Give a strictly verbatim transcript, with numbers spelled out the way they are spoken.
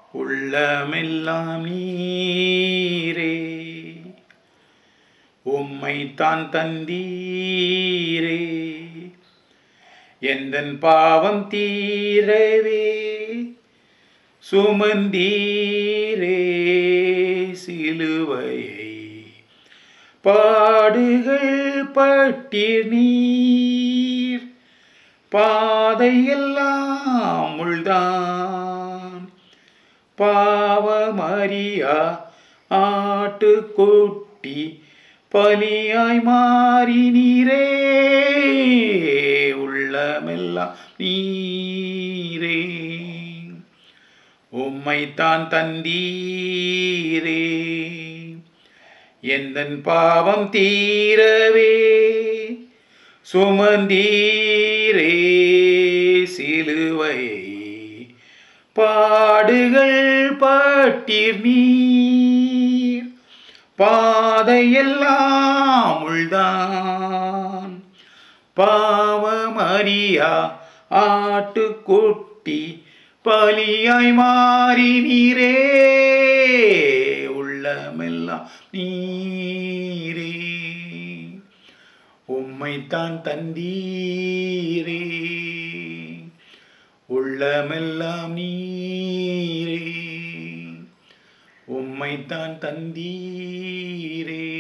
உள்ளமெல்லாம் நீரே உம்மைத்தான் தந்தீரே எந்தன் பாவம் தீரவே சுமந்தீரே சிலுவையை பாடுகள் பட்டீர் நீர் பாதையெல்லாம் முள்தான் பாவமறியா ஆட்டுக்குட்டி பலியாய் மாறினீரே உள்ளமெல்லாம் நீரே உம்மைத்தான் தந்தீரே எந்தன் பாவம் தீரவே சுமந்தீரே சிலுவையை பாடுகள் பட்டீர் நீர் பாதையெல்லாம் முள்தான் பாவமறியா ஆட்டுக்குட்டி பலியாய் மாறினீரே உள்ளமெல்லாம் நீரே உம்மைத்தான் தந்தீரே உள்ளமெல்லாம் நீரே உம்மைத்தான் தந்தீரே